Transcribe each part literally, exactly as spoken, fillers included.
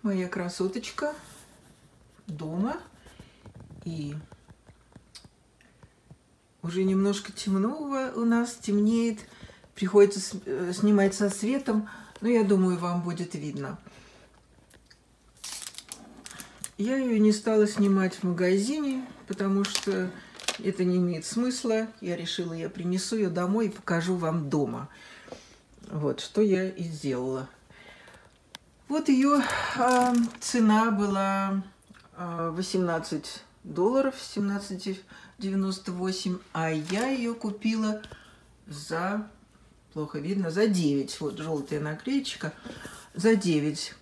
моя красоточка дома. И уже немножко темно у нас, темнеет. Приходится снимать со светом, но я думаю, вам будет видно. Я ее не стала снимать в магазине, потому что это не имеет смысла. Я решила, я принесу ее домой и покажу вам дома. Вот, что я и сделала. Вот ее э, цена была э, восемнадцать долларов, семнадцать девяносто восемь, а я ее купила за, плохо видно, за девять. Вот желтая наклеечка, за девять.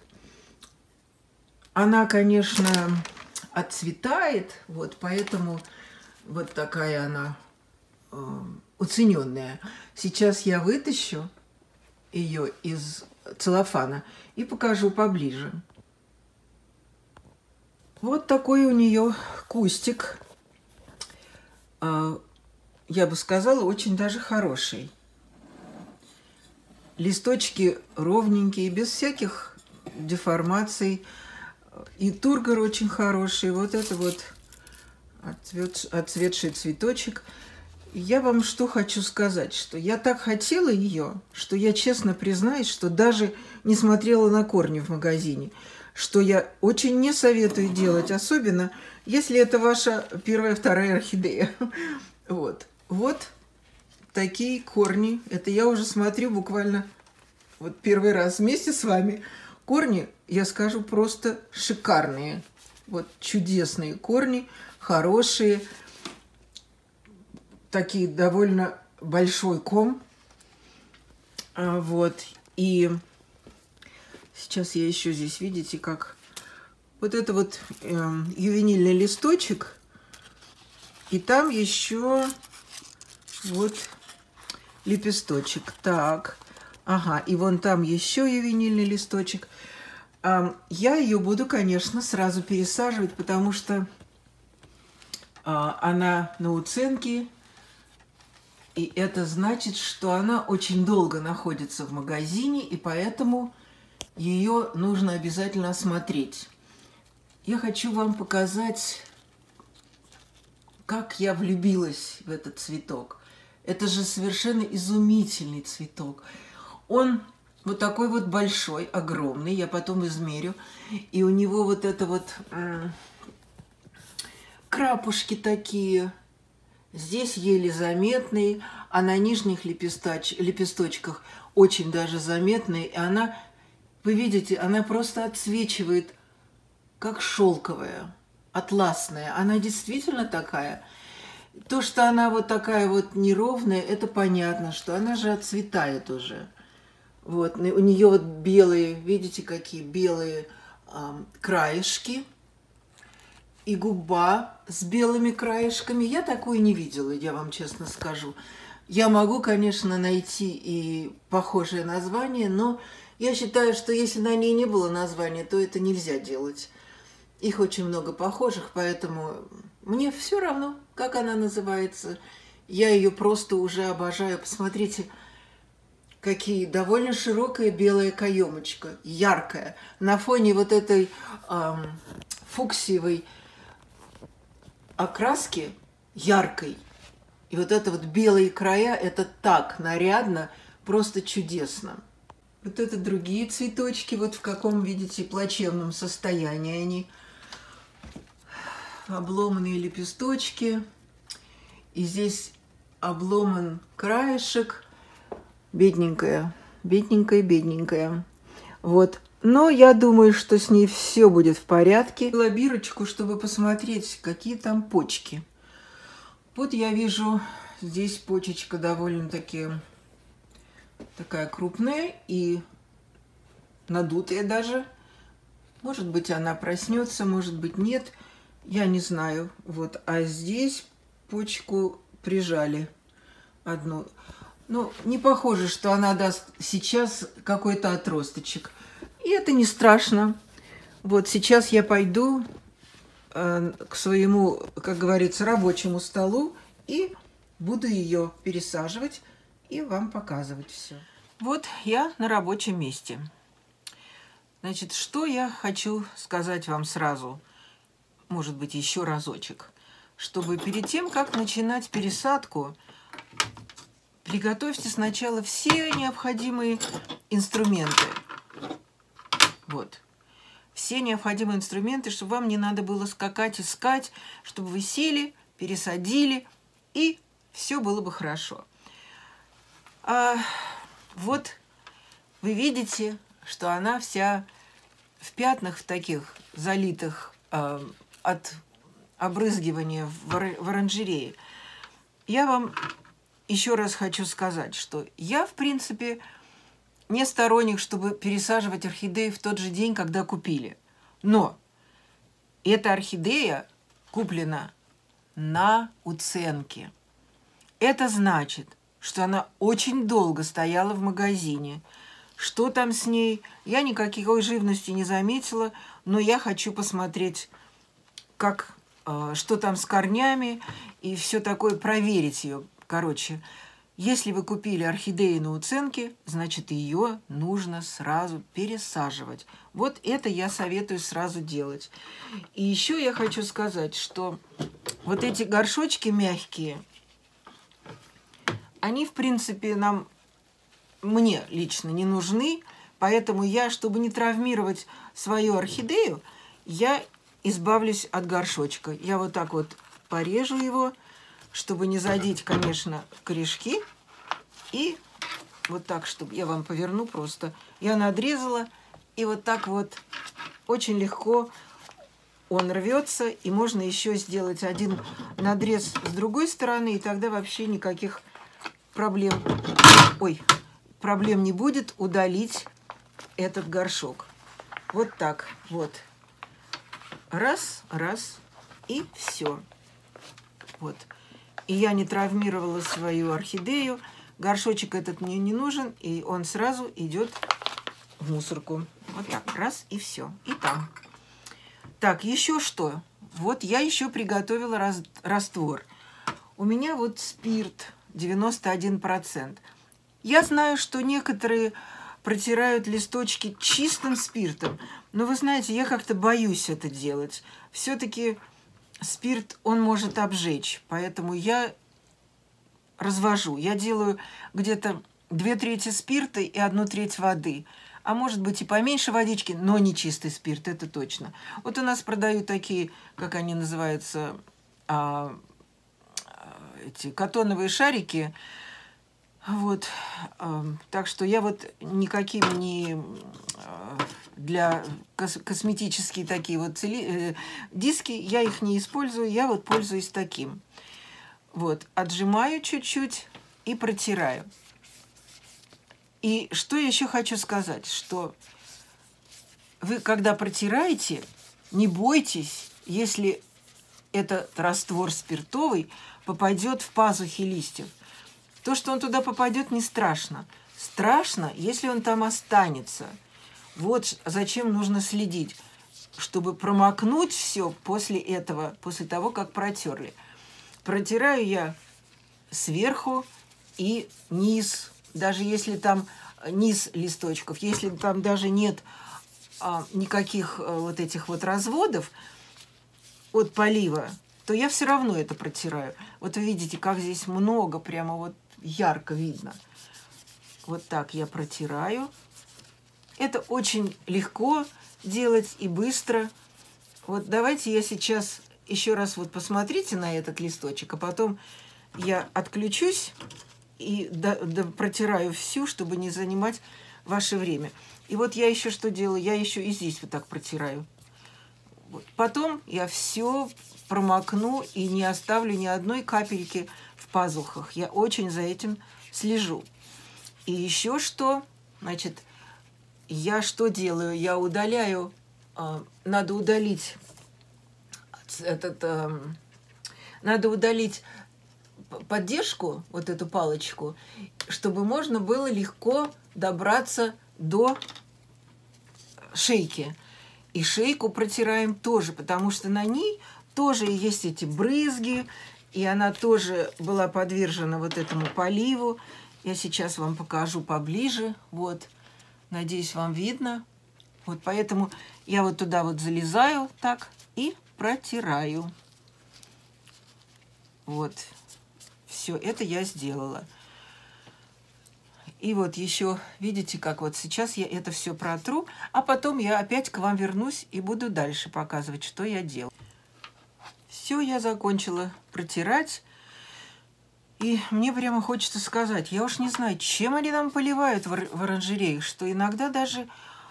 Она, конечно, отцветает, вот поэтому вот такая она э, уцененная. Сейчас я вытащу ее из целлофана и покажу поближе. Вот такой у нее кустик. Э, я бы сказала, очень даже хороший. Листочки ровненькие, без всяких деформаций. И тургор очень хороший. Вот это вот отцвет, отцветший цветочек. Я вам что хочу сказать, что я так хотела ее, что я честно признаюсь, что даже не смотрела на корни в магазине. Что я очень не советую делать, особенно если это ваша первая, вторая орхидея. Вот. Вот такие корни. Это я уже смотрю буквально вот первый раз вместе с вами. Корни, я скажу, просто шикарные. Вот чудесные корни, хорошие. Такие довольно большой ком. Вот. И сейчас я еще здесь, видите, как вот это вот э, ювенильный листочек. И там еще вот лепесточек. Так. Ага, и вон там еще ювенильный листочек. Я ее буду, конечно, сразу пересаживать, потому что она на уценке. И это значит, что она очень долго находится в магазине, и поэтому ее нужно обязательно осмотреть. Я хочу вам показать, как я влюбилась в этот цветок. Это же совершенно изумительный цветок. Он вот такой вот большой, огромный, я потом измерю. И у него вот это вот э, крапушки такие. Здесь еле заметные, а на нижних лепесточ лепесточках очень даже заметные. И она, вы видите, она просто отсвечивает, как шелковая, атласная. Она действительно такая. То, что она вот такая вот неровная, это понятно, что она же отцветает уже. Вот, у нее вот белые, видите, какие белые э, краешки. И губа с белыми краешками. Я такую не видела, я вам честно скажу. Я могу, конечно, найти и похожее название, но я считаю, что если на ней не было названия, то это нельзя делать. Их очень много похожих, поэтому мне все равно, как она называется. Я ее просто уже обожаю. Посмотрите, какие довольно широкая белая каемочка, яркая. На фоне вот этой эм, фуксиевой окраски, яркой. И вот это вот белые края, это так нарядно, просто чудесно. Вот это другие цветочки, вот в каком, видите, плачевном состоянии они. Обломанные лепесточки. И здесь обломан краешек. Бедненькая, бедненькая, бедненькая. Вот. Но я думаю, что с ней все будет в порядке. Взяла бирочку, чтобы посмотреть, какие там почки. Вот я вижу, здесь почечка довольно-таки такая крупная и надутая даже. Может быть, она проснется, может быть, нет. Я не знаю. Вот. А здесь почку прижали одну. Ну, не похоже, что она даст сейчас какой-то отросточек. И это не страшно. Вот сейчас я пойду э, к своему, как говорится, рабочему столу и буду ее пересаживать и вам показывать все. Вот я на рабочем месте. Значит, что я хочу сказать вам сразу, может быть, еще разочек, чтобы перед тем, как начинать пересадку, приготовьте сначала все необходимые инструменты. Вот. Все необходимые инструменты, чтобы вам не надо было скакать, искать, чтобы вы сели, пересадили, и все было бы хорошо. А вот вы видите, что она вся в пятнах в таких залитых э, от обрызгивания в, в оранжерее. Я вам еще раз хочу сказать, что я, в принципе, не сторонник, чтобы пересаживать орхидеи в тот же день, когда купили. Но эта орхидея куплена на уценке. Это значит, что она очень долго стояла в магазине. Что там с ней? Я никакой живности не заметила, но я хочу посмотреть, как, э, что там с корнями и все такое, проверить ее. Короче, если вы купили орхидею на уценке, значит, ее нужно сразу пересаживать. Вот это я советую сразу делать. И еще я хочу сказать, что вот эти горшочки мягкие, они, в принципе, нам, мне лично не нужны, поэтому я, чтобы не травмировать свою орхидею, я избавлюсь от горшочка. Я вот так вот порежу его, чтобы не задеть, конечно, корешки. И вот так, чтобы я вам поверну просто. Я надрезала, и вот так вот очень легко он рвется. И можно еще сделать один надрез с другой стороны, и тогда вообще никаких проблем, ой, проблем не будет удалить этот горшок. Вот так вот. Раз, раз, и все. Вот. И я не травмировала свою орхидею. Горшочек этот мне не нужен, и он сразу идет в мусорку. Вот так, раз, и все. И там. Так, еще что? Вот я еще приготовила раз, раствор. У меня вот спирт девяносто один процент. Я знаю, что некоторые протирают листочки чистым спиртом, но вы знаете, я как-то боюсь это делать. Все-таки спирт, он может обжечь, поэтому я развожу. Я делаю где-то две трети спирта и одну треть воды. А может быть и поменьше водички, но не чистый спирт, это точно. Вот у нас продают такие, как они называются, а, эти катоновые шарики. Вот. А, так что я вот никакими не для кос косметические такие вот цели, э, диски, я их не использую, я вот пользуюсь таким. Вот, отжимаю чуть-чуть и протираю. И что я еще хочу сказать, что вы, когда протираете, не бойтесь, если этот раствор спиртовый попадет в пазухи листьев. То, что он туда попадет, не страшно. Страшно, если он там останется. Вот зачем нужно следить, чтобы промокнуть все после этого, после того, как протерли. Протираю я сверху и низ, даже если там низ листочков, если там даже нет а, никаких а, вот этих вот разводов от полива, то я все равно это протираю. Вот вы видите, как здесь много, прямо вот ярко видно. Вот так я протираю. Это очень легко делать и быстро. Вот давайте я сейчас еще раз вот посмотрите на этот листочек, а потом я отключусь и до, до, протираю всю, чтобы не занимать ваше время. И вот я еще что делаю? Я еще и здесь вот так протираю. Вот. Потом я все промокну и не оставлю ни одной капельки в пазухах. Я очень за этим слежу. И еще что? Значит, я что делаю? Я удаляю, э, надо удалить этот, э, надо удалить поддержку, вот эту палочку, чтобы можно было легко добраться до шейки. И шейку протираем тоже, потому что на ней тоже есть эти брызги, и она тоже была подвержена вот этому поливу. Я сейчас вам покажу поближе. Вот, надеюсь, вам видно. Вот поэтому я вот туда вот залезаю так и протираю. Вот. Все это я сделала. И вот еще, видите, как вот сейчас я это все протру, а потом я опять к вам вернусь и буду дальше показывать, что я делаю. Все, я закончила протирать. И мне прямо хочется сказать, я уж не знаю, чем они нам поливают в оранжереях, что иногда даже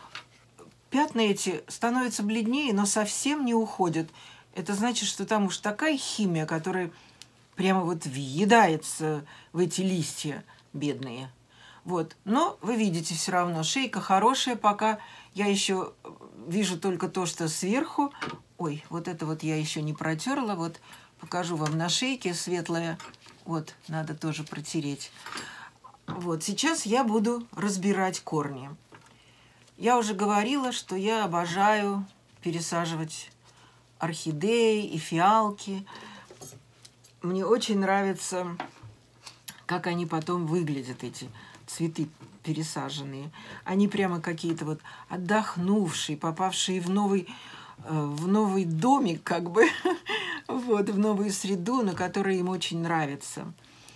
пятна эти становятся бледнее, но совсем не уходят. Это значит, что там уж такая химия, которая прямо вот въедается в эти листья бедные. Вот. Но вы видите все равно, шейка хорошая, пока я еще вижу только то, что сверху. Ой, вот это вот я еще не протерла. Вот покажу вам на шейке светлая. Вот, надо тоже протереть. Вот, сейчас я буду разбирать корни. Я уже говорила, что я обожаю пересаживать орхидеи и фиалки. Мне очень нравится, как они потом выглядят, эти цветы пересаженные. Они прямо какие-то вот отдохнувшие, попавшие в новый, в новый домик, как бы, вот, в новую среду, на которой им очень нравится.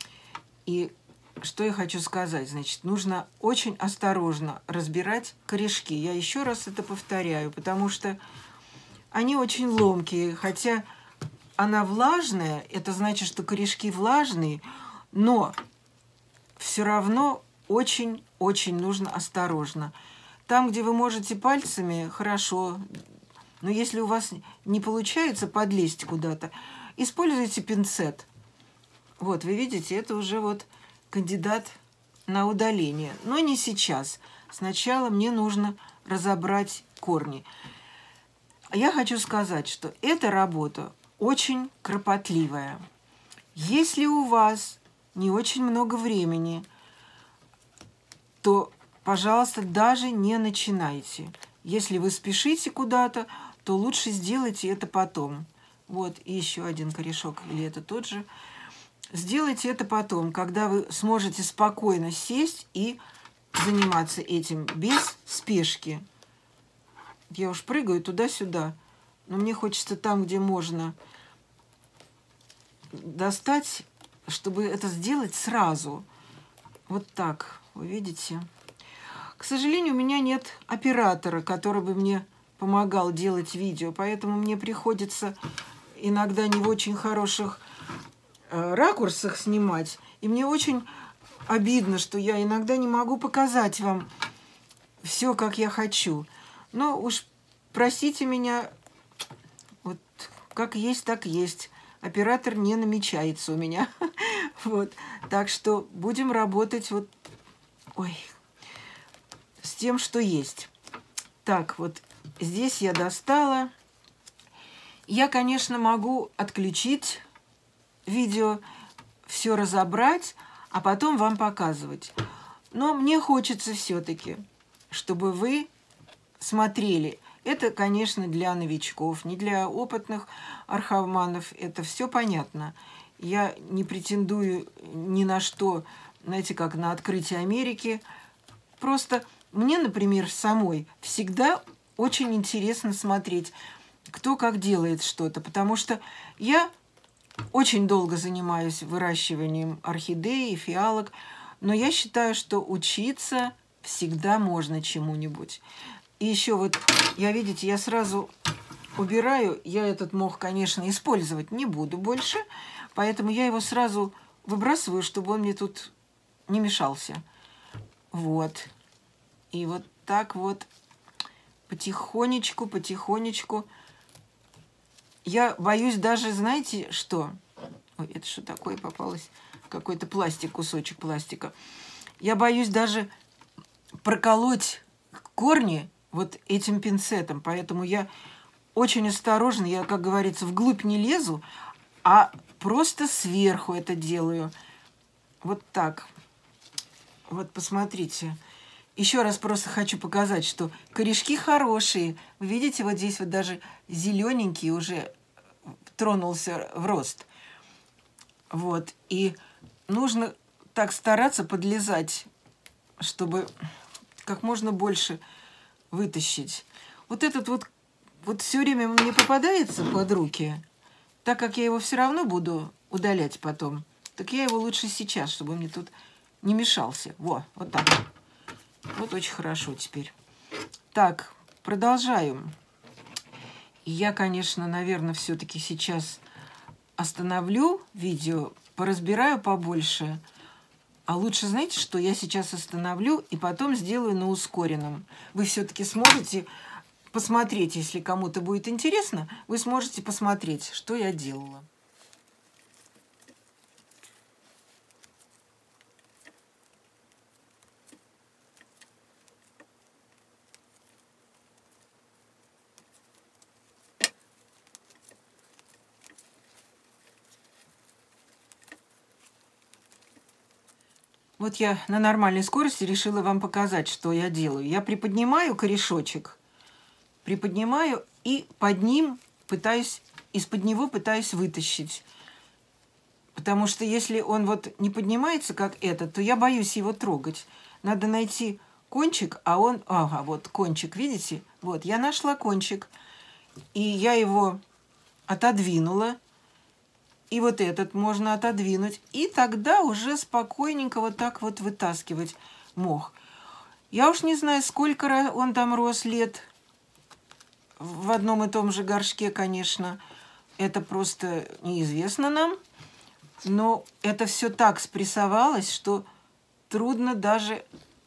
И что я хочу сказать, значит, нужно очень осторожно разбирать корешки. Я еще раз это повторяю, потому что они очень ломкие, хотя она влажная, это значит, что корешки влажные, но все равно очень-очень нужно осторожно. Там, где вы можете пальцами, хорошо, но если у вас не получается подлезть куда-то, используйте пинцет. Вот, вы видите, это уже вот кандидат на удаление. Но не сейчас. Сначала мне нужно разобрать корни. Я хочу сказать, что эта работа очень кропотливая. Если у вас не очень много времени, то, пожалуйста, даже не начинайте. Если вы спешите куда-то, то лучше сделайте это потом. Вот, и еще один корешок, или это тот же. Сделайте это потом, когда вы сможете спокойно сесть и заниматься этим без спешки. Я уж прыгаю туда-сюда, но мне хочется там, где можно достать, чтобы это сделать сразу. Вот так, вы видите? К сожалению, у меня нет оператора, который бы мне помогал делать видео, поэтому мне приходится иногда не в очень хороших э, ракурсах снимать. И мне очень обидно, что я иногда не могу показать вам все, как я хочу. Но уж простите меня, вот как есть, так есть. Оператор не намечается у меня. Вот. Так что будем работать вот, ой, с тем, что есть. Так, вот здесь я достала. Я, конечно, могу отключить видео, все разобрать, а потом вам показывать. Но мне хочется все-таки, чтобы вы смотрели. Это, конечно, для новичков, не для опытных арховманов. Это все понятно. Я не претендую ни на что, знаете, как на открытие Америки. Просто мне, например, самой всегда очень интересно смотреть, кто как делает что-то. Потому что я очень долго занимаюсь выращиванием орхидей и фиалок, но я считаю, что учиться всегда можно чему-нибудь. И еще вот, я, видите, я сразу убираю. Я этот мох, конечно, использовать не буду больше, поэтому я его сразу выбрасываю, чтобы он мне тут не мешался. Вот. И вот так вот потихонечку, потихонечку. Я боюсь даже, знаете, что? Ой, это что такое попалось? Какой-то пластик, кусочек пластика. Я боюсь даже проколоть корни вот этим пинцетом. Поэтому я очень осторожна. Я, как говорится, вглубь не лезу, а просто сверху это делаю. Вот так. Вот посмотрите. Еще раз просто хочу показать, что корешки хорошие. Вы видите, вот здесь вот даже зелененький уже тронулся в рост. Вот. И нужно так стараться подлезать, чтобы как можно больше вытащить. Вот этот вот, вот все время мне попадается под руки, так как я его все равно буду удалять потом, так я его лучше сейчас, чтобы он мне тут не мешался. Во, вот так. Вот очень хорошо теперь. Так, продолжаем. Я, конечно, наверное, все-таки сейчас остановлю видео, поразбираю побольше. А лучше, знаете, что я сейчас остановлю и потом сделаю на ускоренном. Вы все-таки сможете посмотреть, если кому-то будет интересно, вы сможете посмотреть, что я делала. Вот я на нормальной скорости решила вам показать, что я делаю. Я приподнимаю корешочек, приподнимаю и под ним пытаюсь, из-под него пытаюсь вытащить. Потому что если он вот не поднимается, как этот, то я боюсь его трогать. Надо найти кончик, а он... Ага, вот кончик, видите? Вот, я нашла кончик. И я его отодвинула. И вот этот можно отодвинуть. И тогда уже спокойненько вот так вот вытаскивать мох. Я уж не знаю, сколько он там рос лет. В одном и том же горшке, конечно. Это просто неизвестно нам. Но это все так спрессовалось, что трудно даже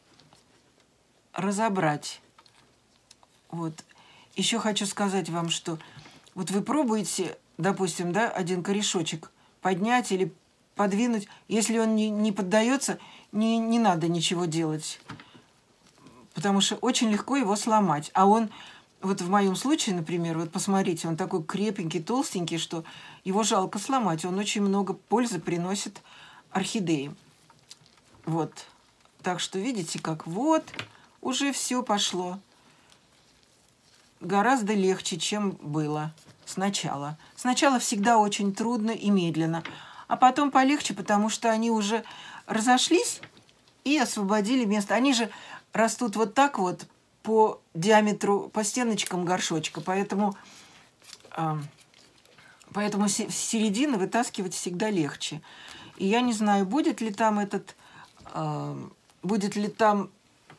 разобрать. Вот. Еще хочу сказать вам, что вот вы пробуете... Допустим, да, один корешочек поднять или подвинуть. Если он не, не поддается, не, не надо ничего делать. Потому что очень легко его сломать. А он, вот в моем случае, например, вот посмотрите, он такой крепенький, толстенький, что его жалко сломать. Он очень много пользы приносит орхидеи. Вот. Так что видите, как вот уже все пошло. Гораздо легче, чем было сначала. Сначала всегда очень трудно и медленно, а потом полегче, потому что они уже разошлись и освободили место. Они же растут вот так вот по диаметру, по стеночкам горшочка, поэтому, э, поэтому с середины вытаскивать всегда легче. И я не знаю, будет ли там этот, э, будет ли там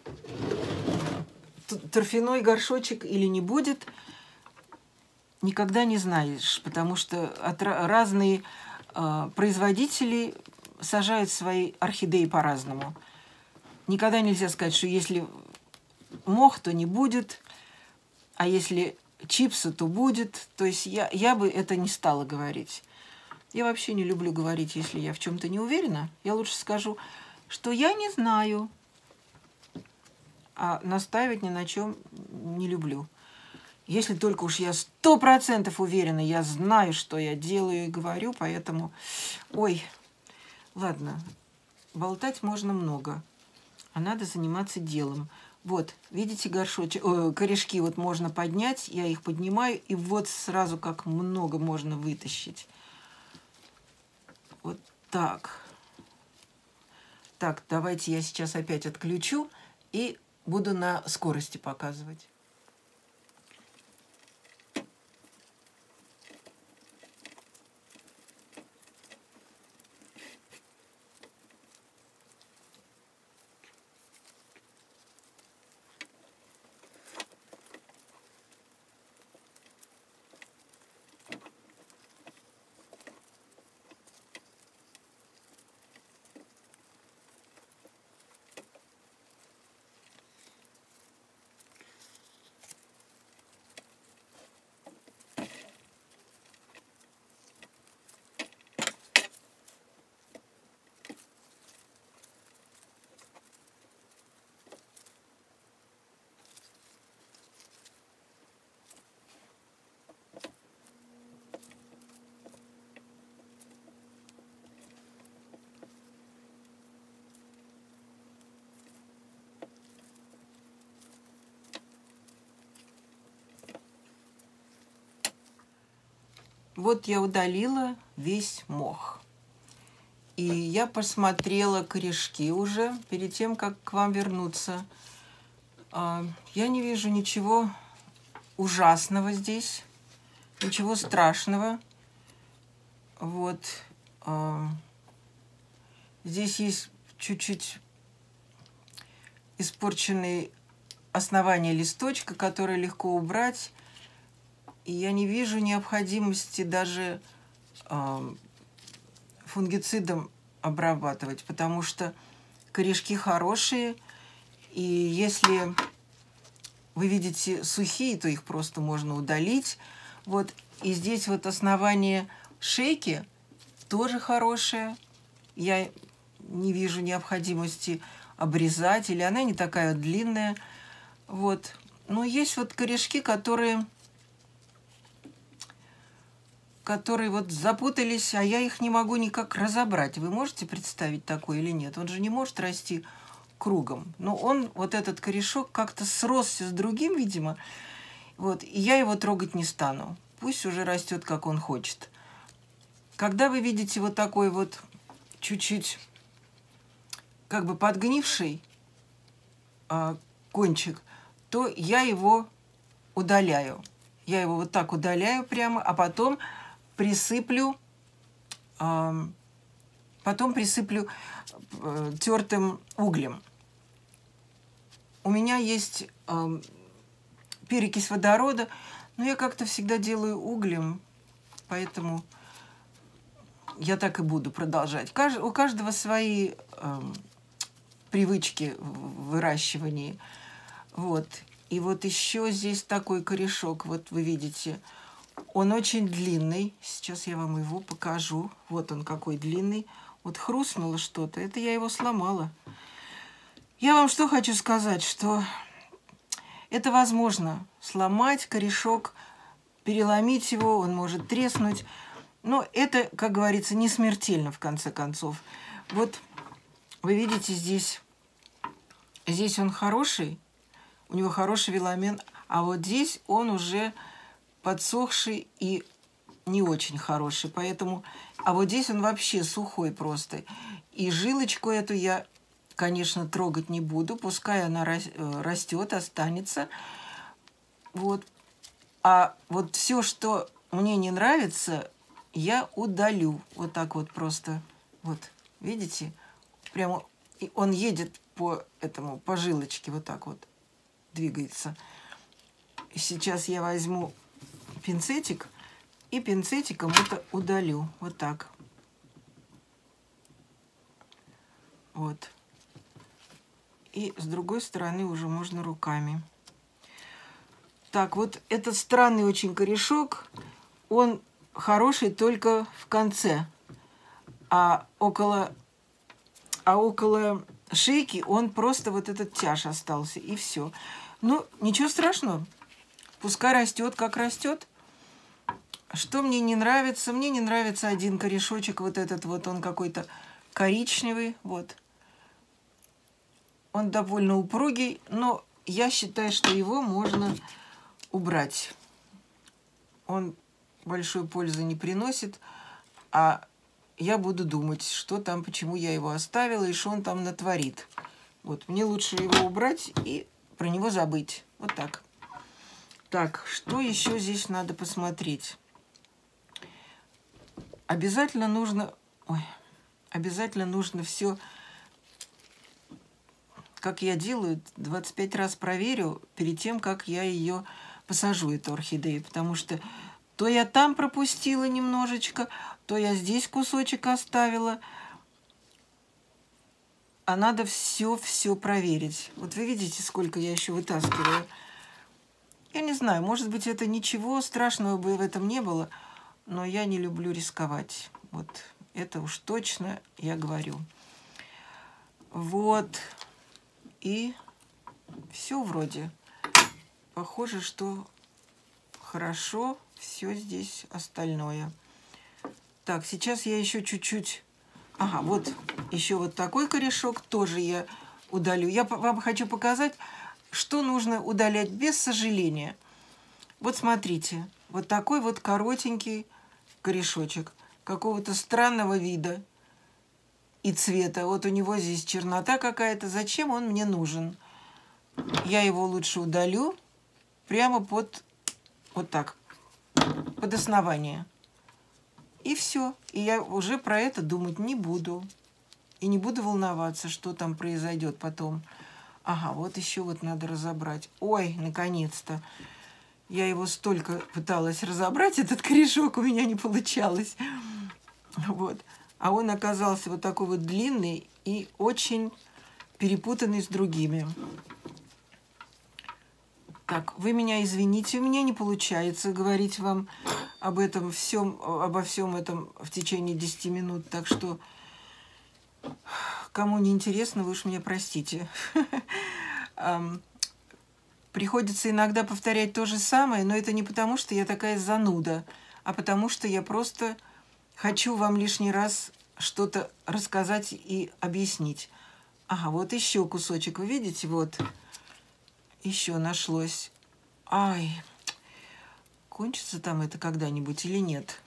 торфяной горшочек или не будет. Никогда не знаешь, потому что от разные э, производители сажают свои орхидеи по-разному. Никогда нельзя сказать, что если мох, то не будет, а если чипсы, то будет. То есть я, я бы это не стала говорить. Я вообще не люблю говорить, если я в чем-то не уверена. Я лучше скажу, что я не знаю, а настаивать ни на чем не люблю. Если только уж я сто процентов уверена, я знаю, что я делаю и говорю, поэтому... Ой, ладно, болтать можно много, а надо заниматься делом. Вот, видите, горшочек, о, корешки вот можно поднять, я их поднимаю, и вот сразу как много можно вытащить. Вот так. Так, давайте я сейчас опять отключу и буду на скорости показывать. Вот я удалила весь мох. И я посмотрела корешки уже перед тем, как к вам вернуться. Я не вижу ничего ужасного здесь, ничего страшного. Вот. Здесь есть чуть-чуть испорченные основания листочка, которые легко убрать. И я не вижу необходимости даже э, фунгицидом обрабатывать, потому что корешки хорошие. И если вы видите сухие, то их просто можно удалить. Вот. И здесь вот основание шейки тоже хорошее. Я не вижу необходимости обрезать, или она не такая длинная. Вот. Но есть вот корешки, которые, которые вот запутались, а я их не могу никак разобрать. Вы можете представить такое или нет? Он же не может расти кругом. Но он, вот этот корешок, как-то сросся с другим, видимо. Вот. И я его трогать не стану. Пусть уже растет, как он хочет. Когда вы видите вот такой вот чуть-чуть как бы подгнивший а, кончик, то я его удаляю. Я его вот так удаляю прямо, а потом присыплю, а, потом присыплю а, тертым углем. У меня есть а, перекись водорода, но я как-то всегда делаю углем, поэтому я так и буду продолжать. Кажд... У каждого свои э, привычки в выращивании. Вот. И вот еще здесь такой корешок, вот вы видите, он очень длинный. Сейчас я вам его покажу. Вот он какой длинный. Вот хрустнуло что-то, это я его сломала. Я вам что хочу сказать, что это возможно сломать корешок, переломить его, он может треснуть. Но это, как говорится, не смертельно, в конце концов. Вот вы видите, здесь, здесь он хороший, у него хороший веломен, а вот здесь он уже подсохший и не очень хороший. Поэтому, а вот здесь он вообще сухой просто. И жилочку эту я, конечно, трогать не буду, пускай она растет, останется. Вот. А вот все, что мне не нравится, я удалю. Вот так вот просто. Вот, видите? Прямо и он едет по этому, по жилочке, вот так вот двигается. И сейчас я возьму пинцетик и пинцетиком это удалю. Вот так. Вот. И с другой стороны уже можно руками. Так, вот этот странный очень корешок, он хороший только в конце, а около, а около шейки он просто вот этот тяж остался, и все. Ну, ничего страшного, пускай растет, как растет. Что мне не нравится? Мне не нравится один корешочек, вот этот вот, он какой-то коричневый, вот. Он довольно упругий, но я считаю, что его можно убрать. Он большой пользы не приносит, а я буду думать, что там, почему я его оставила и что он там натворит. Вот, мне лучше его убрать и про него забыть. Вот так. Так, что еще здесь надо посмотреть? Обязательно нужно... Ой, обязательно нужно все, как я делаю, двадцать пять раз проверю перед тем, как я ее посажу, эту орхидею, потому что то я там пропустила немножечко, то я здесь кусочек оставила. А надо все-все проверить. Вот вы видите, сколько я еще вытаскиваю. Я не знаю, может быть, это ничего страшного бы в этом не было, но я не люблю рисковать. Вот это уж точно я говорю. Вот. И все вроде. Похоже, что хорошо все здесь остальное. Так, сейчас я еще чуть-чуть... Ага, вот еще вот такой корешок тоже я удалю. Я вам хочу показать, что нужно удалять без сожаления. Вот смотрите, вот такой вот коротенький корешочек какого-то странного вида и цвета. Вот у него здесь чернота какая-то. Зачем он мне нужен? я его лучше удалю прямо под вот так, под основание. И все. И я уже про это думать не буду. И не буду волноваться, что там произойдет потом. Ага, вот еще вот надо разобрать. Ой, наконец-то. Я его столько пыталась разобрать, этот корешок, у меня не получалось. Вот. А он оказался вот такой вот длинный и очень перепутанный с другими. Так, вы меня извините, у меня не получается говорить вам об этом всем, обо всем этом в течение десяти минут, так что кому не интересно, вы уж меня простите. Приходится иногда повторять то же самое, но это не потому, что я такая зануда, а потому что я просто хочу вам лишний раз что-то рассказать и объяснить. Ага, вот еще кусочек, вы видите, вот еще нашлось. Ай, кончится там это когда-нибудь или нет?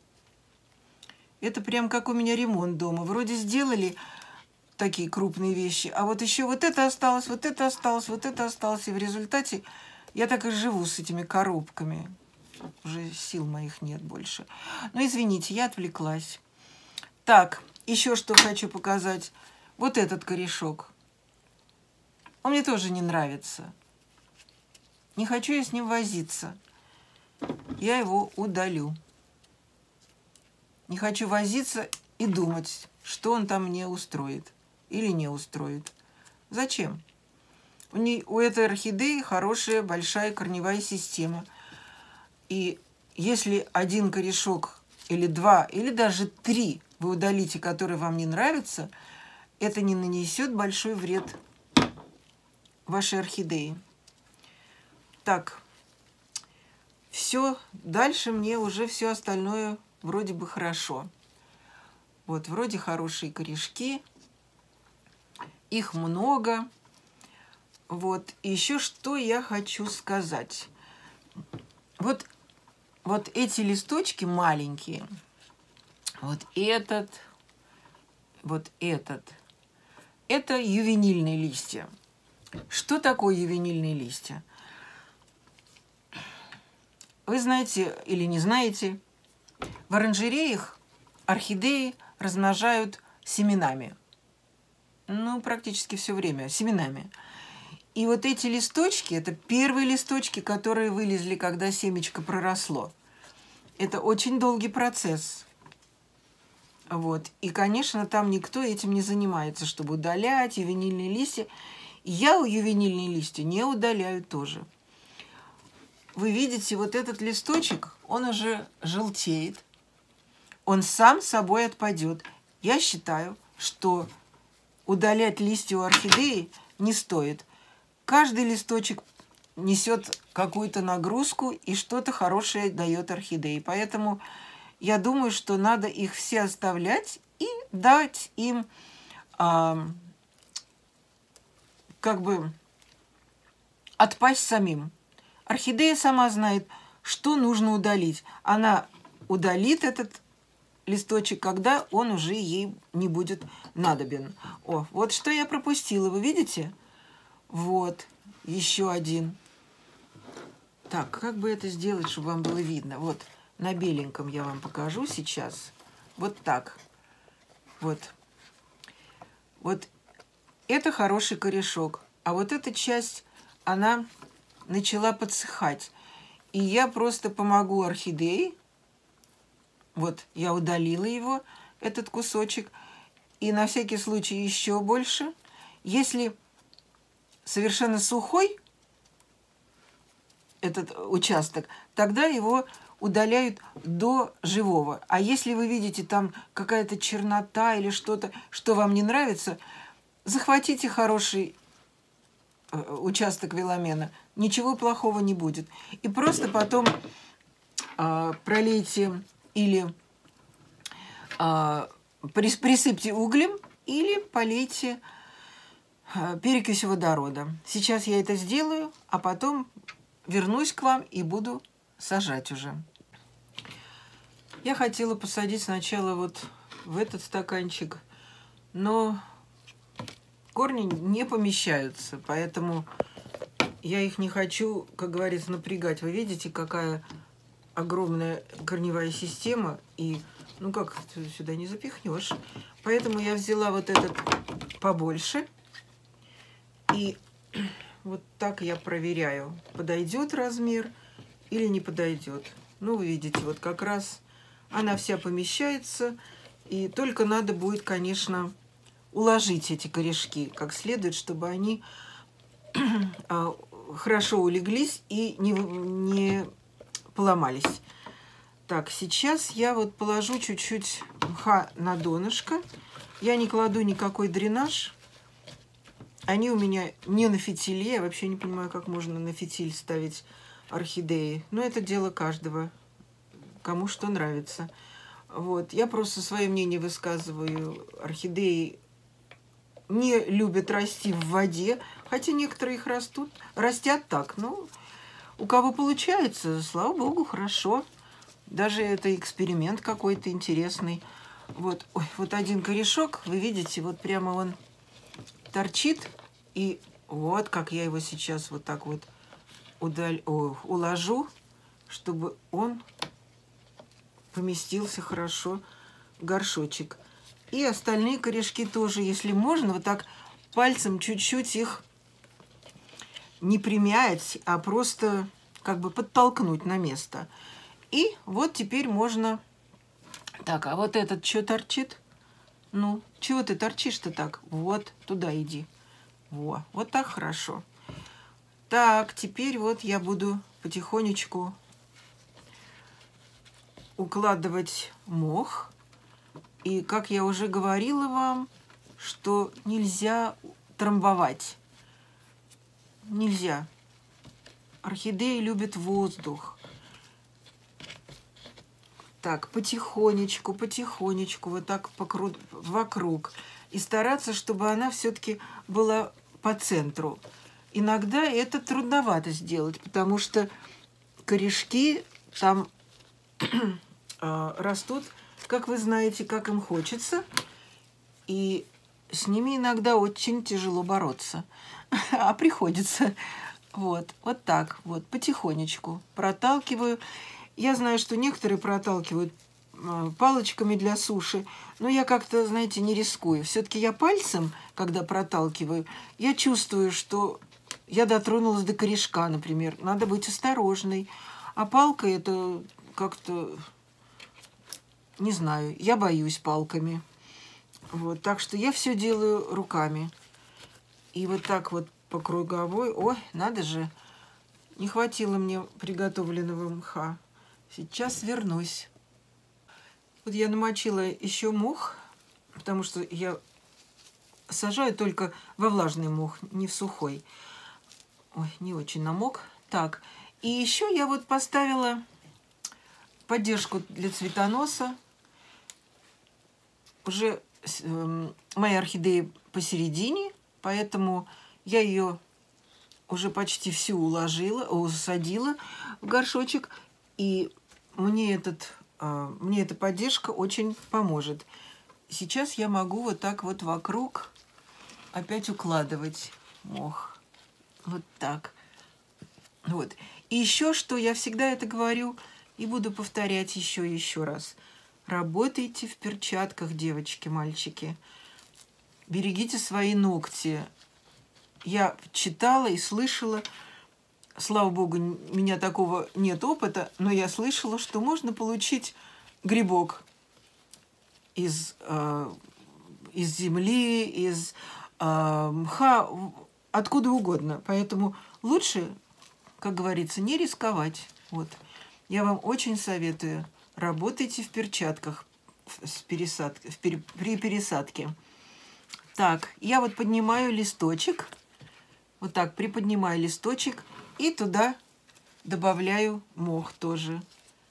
Это прям как у меня ремонт дома. Вроде сделали такие крупные вещи, а вот еще вот это осталось, вот это осталось, вот это осталось. И в результате я так и живу с этими коробками. Уже сил моих нет больше. Но извините, я отвлеклась. Так, еще что хочу показать. Вот этот корешок. Он мне тоже не нравится. Не хочу я с ним возиться. Я его удалю. Не хочу возиться и думать, что он там мне устроит или не устроит. Зачем? У, не, у этой орхидеи хорошая большая корневая система. И если один корешок или два, или даже три вы удалите, которые вам не нравятся, это не нанесет большой вред вашей орхидеи. Так, все, дальше мне уже все остальное вроде бы хорошо. Вот, вроде хорошие корешки, их много. Вот, и еще что я хочу сказать. Вот, вот эти листочки маленькие, вот этот, вот этот, это ювенильные листья. Что такое ювенильные листья? Вы знаете или не знаете, в оранжереях орхидеи размножают семенами. Ну, практически все время семенами. И вот эти листочки, это первые листочки, которые вылезли, когда семечко проросло. Это очень долгий процесс. Вот. И, конечно, там никто этим не занимается, чтобы удалять ювенильные листья. Я у ювенильные листья не удаляю тоже. Вы видите, вот этот листочек, он уже желтеет. Он сам собой отпадет. Я считаю, что удалять листья у орхидеи не стоит. Каждый листочек несет какую-то нагрузку и что-то хорошее дает орхидеи. Поэтому я думаю, что надо их все оставлять и дать им а, как бы отпасть самим. Орхидея сама знает, что нужно удалить. Она удалит этот листочек, когда он уже ей не будет надобен. О, вот что я пропустила, вы видите? Вот, еще один. Так, как бы это сделать, чтобы вам было видно? Вот, на беленьком я вам покажу сейчас. Вот так. Вот. Вот это хороший корешок. А вот эта часть, она начала подсыхать. И я просто помогу орхидее. Вот, я удалила его, этот кусочек. И на всякий случай еще больше. Если совершенно сухой этот участок, тогда его удаляют до живого. А если вы видите там какая-то чернота или что-то, что вам не нравится, захватите хороший участок веломена. Ничего плохого не будет. И просто потом а, пролейте или а, присыпьте углем, или полейте а, перекисью водорода. Сейчас я это сделаю, а потом вернусь к вам и буду сажать уже. Я хотела посадить сначала вот в этот стаканчик, но корни не помещаются, поэтому Я их не хочу, как говорится, напрягать. Вы видите, какая огромная корневая система, и ну как сюда не запихнешь. Поэтому я взяла вот этот побольше, и вот так я проверяю, подойдет размер или не подойдет. Ну, вы видите, вот как раз она вся помещается, и только надо будет, конечно, уложить эти корешки как следует, чтобы они хорошо улеглись и не, не поломались. Так, сейчас я вот положу чуть-чуть мха на донышко. Я не кладу никакой дренаж. Они у меня не на фитиле. Я вообще не понимаю, как можно на фитиль ставить орхидеи. Но это дело каждого, кому что нравится. Вот. Я просто свое мнение высказываю. Орхидеи не любят расти в воде, хотя некоторые их растут, растят так. Ну, у кого получается, слава богу, хорошо. Даже это эксперимент какой-то интересный. Вот, ой, вот один корешок, вы видите, вот прямо он торчит. И вот как я его сейчас вот так вот удаль... О, уложу, чтобы он поместился хорошо в горшочек. И остальные корешки тоже, если можно, вот так пальцем чуть-чуть их не примять, а просто как бы подтолкнуть на место. И вот теперь можно... Так, а вот этот что торчит? Ну, чего ты торчишь-то так? Вот, туда иди. Во, вот так хорошо. Так, теперь вот я буду потихонечку укладывать мох. И, как я уже говорила вам, что нельзя трамбовать. Нельзя. Орхидеи любят воздух. Так, потихонечку, потихонечку, вот так покру... вокруг. И стараться, чтобы она все-таки была по центру. Иногда это трудновато сделать, потому что корешки там растут, как вы знаете, как им хочется. И с ними иногда очень тяжело бороться. А приходится. Вот, вот так, вот, потихонечку проталкиваю. Я знаю, что некоторые проталкивают палочками для суши, но я как-то, знаете, не рискую. Все-таки я пальцем, когда проталкиваю, я чувствую, что я дотронулась до корешка, например. Надо быть осторожной. А палкой это как-то, не знаю, я боюсь палками. Вот, так что я все делаю руками. И вот так вот по круговой. Ой, надо же, не хватило мне приготовленного мха. Сейчас вернусь. Вот я намочила еще мох, потому что я сажаю только во влажный мох, не в сухой. Ой, не очень намок. Так, и еще я вот поставила поддержку для цветоноса. Уже э, моя орхидея посередине, поэтому я ее уже почти всю уложила, усадила в горшочек. И мне, этот, э, мне эта поддержка очень поможет. Сейчас я могу вот так вот вокруг опять укладывать мох. Вот так. Вот. И еще что, я всегда это говорю и буду повторять еще и еще раз. Работайте в перчатках, девочки, мальчики. Берегите свои ногти. Я читала и слышала, слава богу, у меня такого нет опыта, но я слышала, что можно получить грибок из, э, из земли, из э, мха, откуда угодно. Поэтому лучше, как говорится, не рисковать. Вот. Я вам очень советую. Работайте в перчатках с пересад... в пер... при пересадке. Так, я вот поднимаю листочек. Вот так приподнимаю листочек. И туда добавляю мох тоже.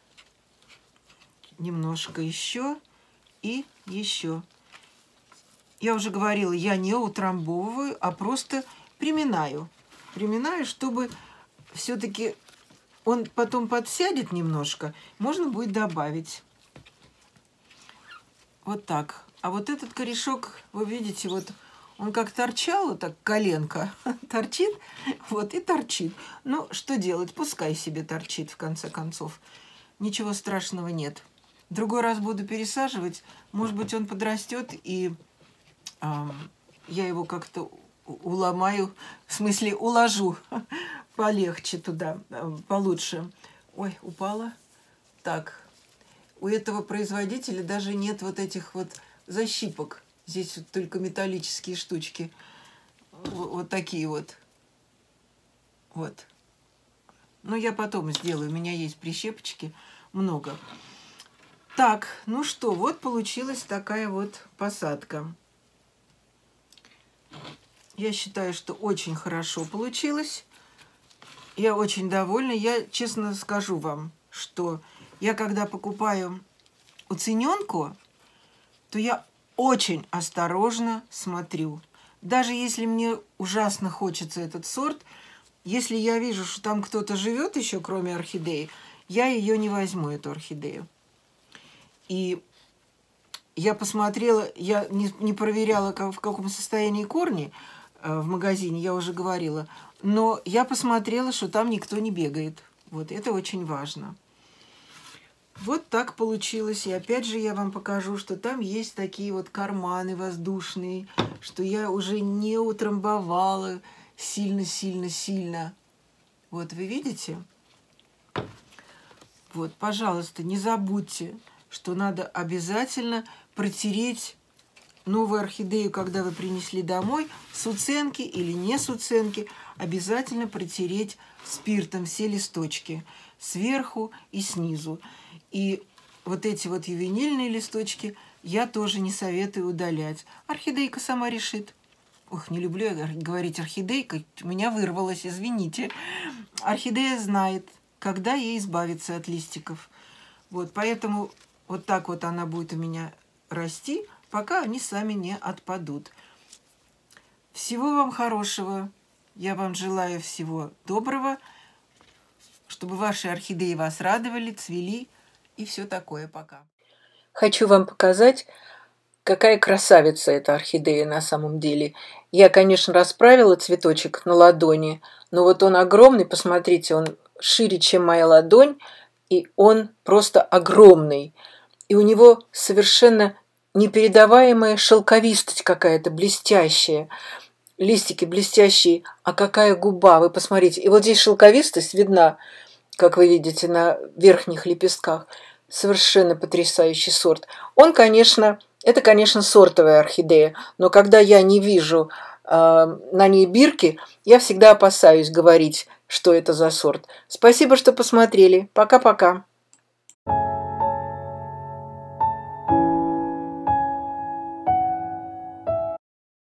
Немножко еще. И еще. Я уже говорила, я не утрамбовываю, а просто приминаю. Приминаю, чтобы все-таки он потом подсядет немножко. Можно будет добавить. Вот так. А вот этот корешок, вы видите, вот Он как торчал, вот так коленка торчит, вот и торчит. Ну, что делать? Пускай себе торчит, в конце концов. Ничего страшного нет. Другой раз буду пересаживать. Может быть, он подрастет, и э, я его как-то уломаю, в смысле уложу полегче туда, получше. Ой, упала. Так, у этого производителя даже нет вот этих вот защипок. Здесь вот только металлические штучки. Вот, вот такие вот. Вот. Но я потом сделаю. У меня есть прищепочки. Много. Так, ну что, вот получилась такая вот посадка. Я считаю, что очень хорошо получилось. Я очень довольна. Я честно скажу вам, что я когда покупаю уцененку, то я очень осторожно смотрю. Даже если мне ужасно хочется этот сорт, если я вижу, что там кто-то живет еще, кроме орхидеи, я ее не возьму, эту орхидею. И я посмотрела, я не, не проверяла, как, в каком состоянии корни э, в магазине, я уже говорила, но я посмотрела, что там никто не бегает. Вот, это очень важно. Вот так получилось. И опять же я вам покажу, что там есть такие вот карманы воздушные, что я уже не утрамбовала сильно-сильно-сильно. Вот, вы видите? Вот, пожалуйста, не забудьте, что надо обязательно протереть новую орхидею, когда вы принесли домой, с уценки или не с уценки, обязательно протереть спиртом все листочки сверху и снизу. И вот эти вот ювенильные листочки я тоже не советую удалять. Орхидейка сама решит. Ох, не люблю я говорить орхидейка, у меня вырвалось, извините. Орхидея знает, когда ей избавиться от листиков. Вот, поэтому вот так вот она будет у меня расти, пока они сами не отпадут. Всего вам хорошего. Я вам желаю всего доброго, чтобы ваши орхидеи вас радовали, цвели и все такое. Пока. Хочу вам показать, какая красавица эта орхидея на самом деле. Я, конечно, расправила цветочек на ладони, но вот он огромный, посмотрите, он шире, чем моя ладонь, и он просто огромный. И у него совершенно непередаваемая шелковистость какая-то, блестящая. Листики блестящие, а какая губа, вы посмотрите. И вот здесь шелковистость видна, как вы видите, на верхних лепестках. Совершенно потрясающий сорт. Он, конечно, это, конечно, сортовая орхидея, но когда я не вижу э, на ней бирки, я всегда опасаюсь говорить, что это за сорт. Спасибо, что посмотрели. Пока-пока.